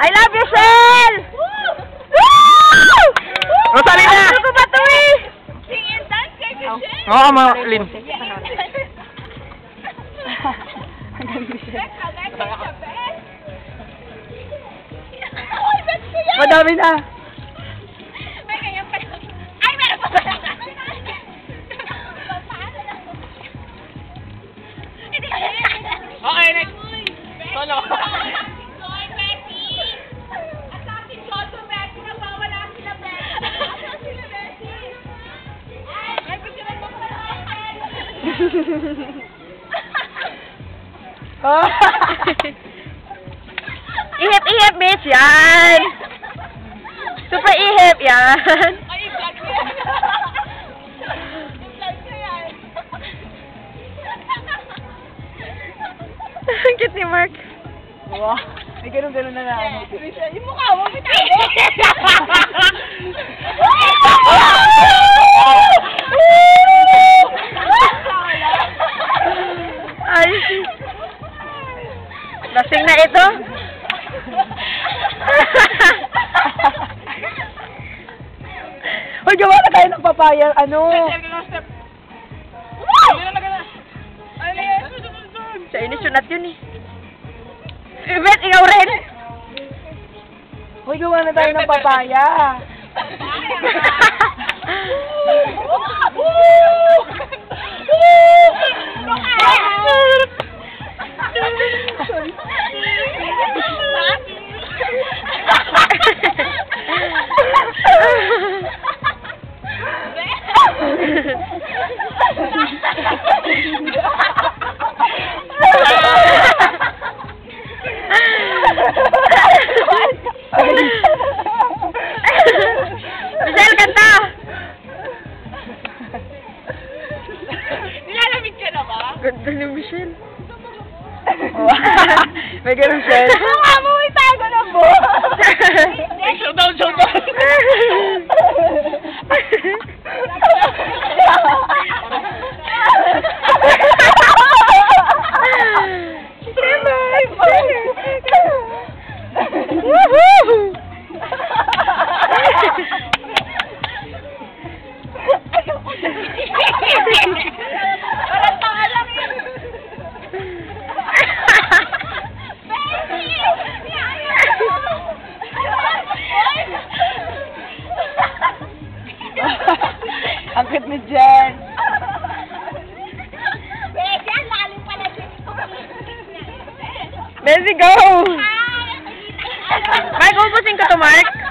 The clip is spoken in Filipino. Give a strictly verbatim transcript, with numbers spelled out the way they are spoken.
I love you, Shell! Woo! Rosalina! Ano ko ba ito eh? Sing and dance kay Shell. Oo, Marlin. Madami na. May ganyan pa. Ay, meron pa pala. Okay, next. Solo. Joy, Betty. At sa akin, Jojo, Betty. Nawawala sila, Betty. Asan sila, Betty? Ay, may picture mo pa Ihip-ihip, bitch, yan. Super ihip, yan. Ay, i-vlog ko yan. I-vlog ko yan. Ang cute ni Mark. Wow. May ganun-ganun na na. Yung mukha mo, bitago. Ay, lasing na ito. Hoy, gawa na tayo ng papaya. Ano? Sa inisyonat yun eh. Ibet, ikaw rin. Hoy, gawa na tayo ng papaya. Michelle, kanta! Nilalamig ka na ba? Ganda ni Michelle. May ganun siya. Mukha mo, may tago na po. Showdown, showdown. Parang tanga lang yun. Ang cute ni Jen. Besi, ang lalim pala dyan. Messi, go! Mark, ubusin ko to, Mark.